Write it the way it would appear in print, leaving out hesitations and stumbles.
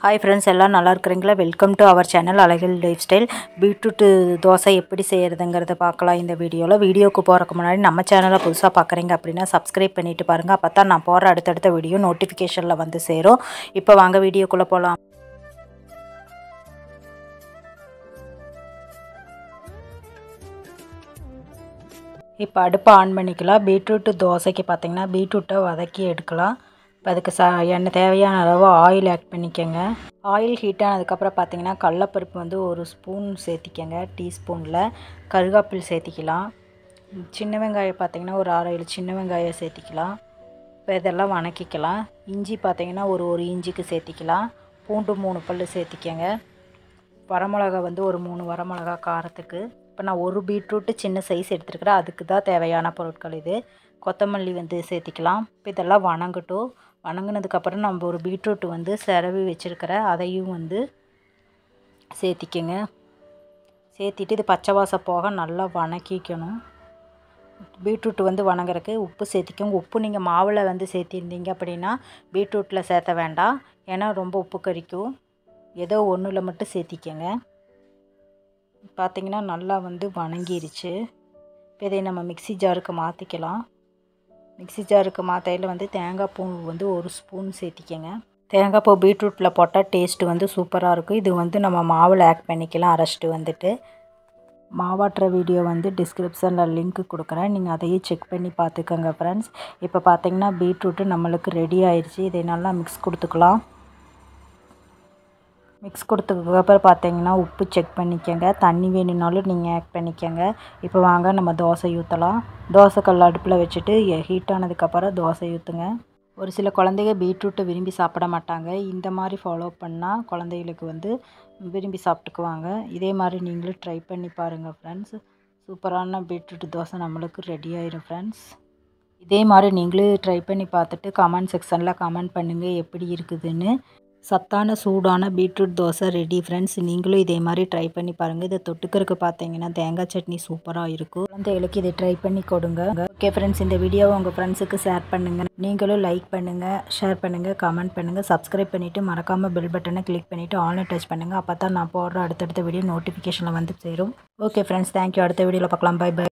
hi friends எல்லாம் நல்லா இருக்கீங்களா வெல்கம் டு அவர் சேனல் அழகில் லைஃப் ஸ்டைல் பீட்ரூட் தோசை எப்படி செய்யறதுங்கறத பார்க்கலாம் இந்த வீடியோக்கு போறதுக்கு முன்னாடி நம்ம சேனலை புதுசா பார்க்கறீங்க அப்படினா Subscribe பண்ணிட்டு பாருங்க அப்பதான் நான் போற அடுத்தடுத்த வீடியோ நோட்டிஃபிகேஷன்ல வந்து சேரும் இப்போ வாங்க வீடியோக்குள்ள போலாம் இப்போ அடுப்பு ஆன் பண்ணிக்கலாம் பீட்ரூட் தோசைக்கு பாத்தீங்கன்னா பீட்ரூட்டை வதக்கி எடுக்கலாம் அதுக்கு எண்ணெய் தேவையான அளவு ஆயில் ஆட் பண்ணிக்கங்க ஆயில் ஹீட் ஆனதுக்கு அப்புறம் பாத்தீங்கன்னா கடலைப்பருப்பு வந்து ஒரு ஸ்பூன் சேர்த்திக்கங்க டீஸ்பூன்ல கருவேப்பிலை சேர்த்திக்கலாம் சின்ன வெங்காயம் பாத்தீங்கன்னா ஒரு 6-7 சின்ன வெங்காயம் சேர்த்திக்கலாம் இப்போ இதெல்லாம் வணக்கிக்கலாம் இஞ்சி பாத்தீங்கன்னா ஒரு இஞ்சிக்கு சேர்த்திக்கலாம் பூண்டு 3 பல்லு சேர்த்திக்கங்க வரமிளகாய் வந்து ஒரு 3 வரமிளகாய் காரத்துக்கு இப்போ நான் ஒரு பீட்ரூட் சின்ன சைஸ் எடுத்துக்கிறேன் அதுக்கு தான் தேவையான பொருட்கள் இது கொத்தமல்லி வந்து சேர்த்திக்கலாம் இப்போ இதெல்லாம் வணங்கட்டும் வணங்கினதுக்கு அப்புறம் நம்ம ஒரு பீட்ரூட் வந்து செரவி வச்சிருக்கிற அதையும் வந்து சேர்த்திக்கங்க சேர்த்திட்டு இது பச்சை வாசம் போக நல்லா வணக்கிக்கணும் பீட்ரூட் வந்து வணங்கறதுக்கு உப்பு சேர்த்திக்கங்க உப்பு நீங்கள் மாவில் வந்து சேர்த்திருந்தீங்க அப்படின்னா பீட்ரூட்டில் சேர்த்த வேண்டாம் ஏன்னா ரொம்ப உப்பு கரிக்கும் ஏதோ ஒன்றில் மட்டும் சேர்த்திக்கங்க பார்த்தீங்கன்னா நல்லா வந்து வணங்கிருச்சு இப்போ இதை நம்ம மிக்ஸி ஜாருக்கு மாற்றிக்கலாம் மிக்ஸி ஜாருக்கு மாற்றையில் வந்து தேங்காய் பூ வந்து ஒரு ஸ்பூன் சேர்த்திக்கங்க தேங்காய் பூ பீட்ரூட்டில் போட்டால் டேஸ்ட்டு வந்து சூப்பராக இருக்கும் இது வந்து நம்ம மாவில் ஆட் பண்ணிக்கலாம் அரைச்சிட்டு வந்துட்டு மாவாட்டுற வீடியோ வந்து டிஸ்கிரிப்ஷனில் லிங்க் கொடுக்குறேன் நீங்கள் அதையும் செக் பண்ணி பார்த்துக்கோங்க ஃப்ரெண்ட்ஸ் இப்போ பார்த்தீங்கன்னா பீட்ரூட்டு நம்மளுக்கு ரெடி ஆயிடுச்சு இதை நல்லா மிக்ஸ் கொடுத்துக்கலாம் மிக்ஸ் கொடுத்ததுக்கப்புறம் பார்த்தீங்கன்னா உப்பு செக் பண்ணிக்கங்க தண்ணி வேணும்னாலும் நீங்கள் ஆட் பண்ணிக்கங்க இப்போ வாங்க நம்ம தோசை ஊற்றலாம் தோசை கல் அடுப்பில் வச்சுட்டு ஹீட் ஆனதுக்கப்புறம் தோசை ஊற்றுங்க ஒரு சில குழந்தைங்க பீட்ரூட்டை விரும்பி சாப்பிட மாட்டாங்க இந்த மாதிரி ஃபாலோ பண்ணால் குழந்தைகளுக்கு வந்து விரும்பி சாப்பிட்டுக்குவாங்க இதே மாதிரி நீங்களும் ட்ரை பண்ணி பாருங்கள் ஃப்ரெண்ட்ஸ் சூப்பரான பீட்ரூட் தோசை நம்மளுக்கு ரெடி ஆயிடும் ஃப்ரெண்ட்ஸ் இதே மாதிரி நீங்களும் ட்ரை பண்ணி பார்த்துட்டு கமெண்ட் செக்ஷனில் கமெண்ட் பண்ணுங்கள் எப்படி இருக்குதுன்னு சத்தான சூடான பீட்ரூட் தோசை ரெடி ஃப்ரெண்ட்ஸ் நீங்களும் இதே மாதிரி ட்ரை பண்ணி பாருங்கள் இதை தொட்டுக்கிறதுக்கு பார்த்தீங்கன்னா தேங்காய் சட்னி சூப்பராக இருக்கும் குழந்தைகளுக்கு இதை ட்ரை பண்ணி கொடுங்க ஓகே ஃப்ரெண்ட்ஸ் இந்த வீடியோவை உங்கள் ஃப்ரெண்ட்ஸுக்கு ஷேர் பண்ணுங்கள் நீங்களும் லைக் பண்ணுங்கள் ஷேர் பண்ணுங்கள் கமெண்ட் பண்ணுங்கள் சப்ஸ்கிரைப் பண்ணிவிட்டு மறக்காமல் பெல் பட்டனை கிளிக் பண்ணிவிட்டு ஆன்லைன் டச் பண்ணுங்கள் அப்போ தான் நான் போடுற அடுத்தடுத்த வீடியோ நோட்டிஃபிகேஷனில் வந்து சேரும் ஓகே ஃப்ரெண்ட்ஸ் தேங்க்யூ அடுத்த வீடியோவில் பார்க்கலாம் பை பை